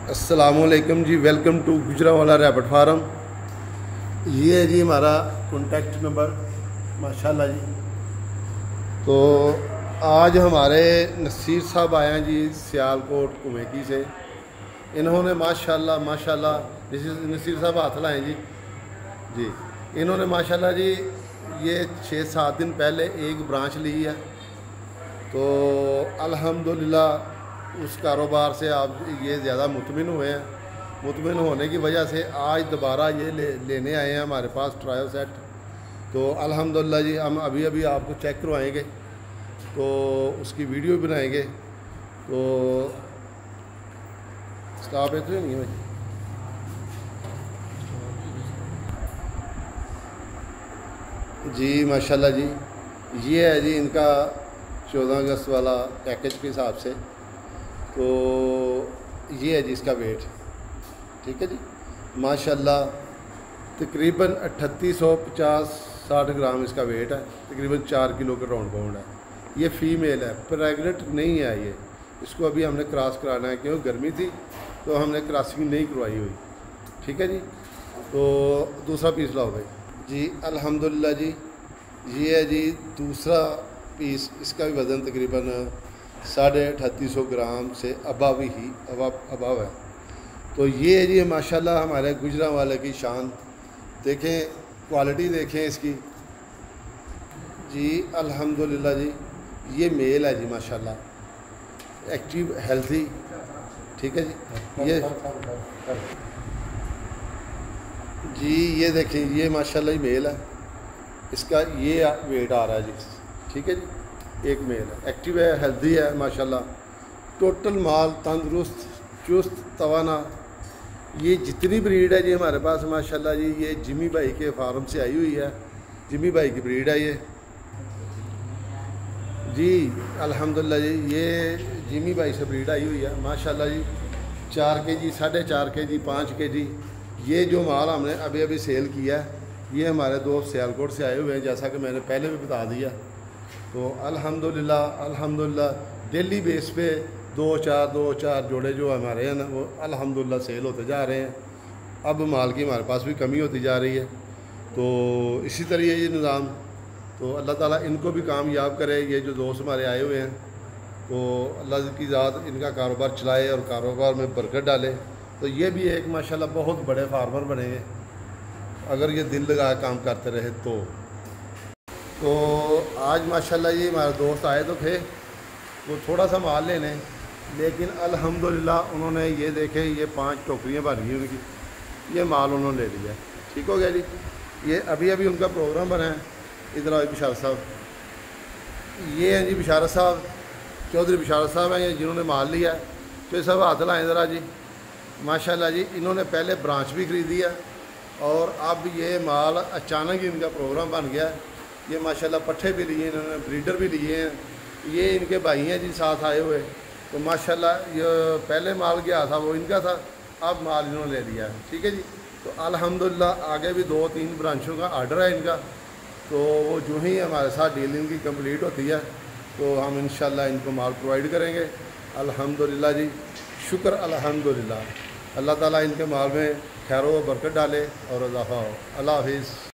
अस्सलामुअलैकुम जी, welcome to Gujranwala rabbit farm. ये है जी हमारा कॉन्टैक्ट नंबर माशाल्लाह जी। तो आज हमारे नसीर साहब आए हैं जी सियालकोट कुमेकी से। इन्होंने माशाल्लाह नसीर साहब हाथ लाएँ जी। इन्होंने माशाल्लाह जी ये 6-7 दिन पहले एक ब्रांच ली है। तो अल्हम्दुलिल्लाह उस कारोबार से आप ये ज़्यादा मुतमिन हुए हैं। मुतमिन होने की वजह से आज दोबारा ये लेने आए हैं हमारे पास ट्रायल सेट। तो अल्हम्दुलिल्लाह जी हम अभी आपको चेक करवाएंगे, तो उसकी वीडियो बनाएंगे। तो स्टॉप है तो नहीं है जी। माशाल्लाह जी, ये है जी इनका 14 अगस्त वाला पैकेज के हिसाब से। तो ये है जी इसका वेट, ठीक है जी। माशाल्लाह तकरीबन 3850-60 ग्राम इसका वेट है। तकरीबन 4 किलो का राउंड पाउंड है। ये फ़ीमेल है, प्रेगनेंट नहीं है ये। इसको अभी हमने क्रॉस कराना है क्योंकि गर्मी थी तो हमने क्रॉसिंग नहीं करवाई हुई, ठीक है जी। तो दूसरा पीस लाओ भाई जी। अल्हम्दुलिल्लाह जी, ये है जी दूसरा पीस। इसका भी वज़न तकरीबन 3850 ग्राम से अबव है। तो ये है जी माशाल्लाह हमारे गुजरांवाले की शान। देखें क्वालिटी देखें इसकी जी। अल्हम्दुलिल्लाह जी, ये मेल है जी माशाल्लाह, एक्टिव हेल्थी, ठीक है जी। ये देखें, ये माशाल्लाह ही मेल है। इसका ये वेट आ रहा है जी, ठीक है जी। एक मेल है, एक्टिव है, हेल्दी है माशाल्लाह। टोटल माल तंदुरुस्त, चुस्त, तवाना। ये जितनी ब्रीड है जी हमारे पास माशाल्लाह जी, ये जिमी भाई के फार्म से आई हुई है। जिमी भाई की ब्रीड है ये जी। अल्हम्दुलिल्लाह जी, ये जिमी भाई से ब्रीड आई हुई है माशाल्लाह जी। 4 kg, 4.5 kg, 5 kg ये जो माल हमने अभी सेल किया है, ये हमारे दोस्त सियालकोट से आए हुए हैं, जैसा कि मैंने पहले भी बता दिया। तो अल्हम्दुलिल्लाह डेली बेस पे 2-4 जोड़े जो हमारे हैं ना, वो अल्हम्दुलिल्लाह सेल होते जा रहे हैं। अब माल की हमारे पास भी कमी होती जा रही है। तो इसी तरह ये निज़ाम, तो अल्लाह ताला इनको भी कामयाब करे। ये जो दोस्त हमारे आए हुए हैं, तो अल्लाह की ज़ात इनका कारोबार चलाए और कारोबार में बरकत डाले। तो ये भी एक माशाल्लाह बहुत बड़े फार्मर बनेंगे अगर ये दिल लगा काम करते रहे तो आज माशाल्लाह ये हमारे दोस्त आए तो थे, वो थोड़ा सा माल लेने, लेकिन अल्हम्दुलिल्लाह उन्होंने ये देखे, ये 5 टोकरियाँ भर गई उनकी, ये माल उन्होंने ले लिया। ठीक हो गया जी। ये अभी उनका प्रोग्राम बना है। इधर आओ बिशारत साहब, ये हैं जी बिशारत साहब, चौधरी बिशारत साहब हैं ये जिन्होंने माल लिया है। तो सब हाथ लाएँ ज़रा जी। माशाल्लाह जी, इन्होंने पहले ब्रांच भी ख़रीदी है और अब ये माल अचानक ही इनका प्रोग्राम बन गया। ये माशाल्लाह पट्ठे भी लिए इन्होंने, ब्रीडर भी लिए हैं। ये इनके भाई हैं जी साथ आए हुए। तो माशाल्लाह ये पहले माल गया था वो इनका था, अब माल इन्होंने ले लिया है, ठीक है जी। तो अल्हम्दुलिल्लाह आगे भी 2-3 ब्रांचों का आर्डर है इनका। तो वो जो ही हमारे साथ डीलिंग की कंप्लीट होती है तो हम इंशाल्लाह इनको माल प्रोवाइड करेंगे। अल्हम्दुलिल्लाह जी, शुक्र अल्हम्दुलिल्लाह। अल्लाह ताला इनके माल में खैर व बरकत डाले और इज़ाफ़ा हो। अल्लाह हाफ़िज़।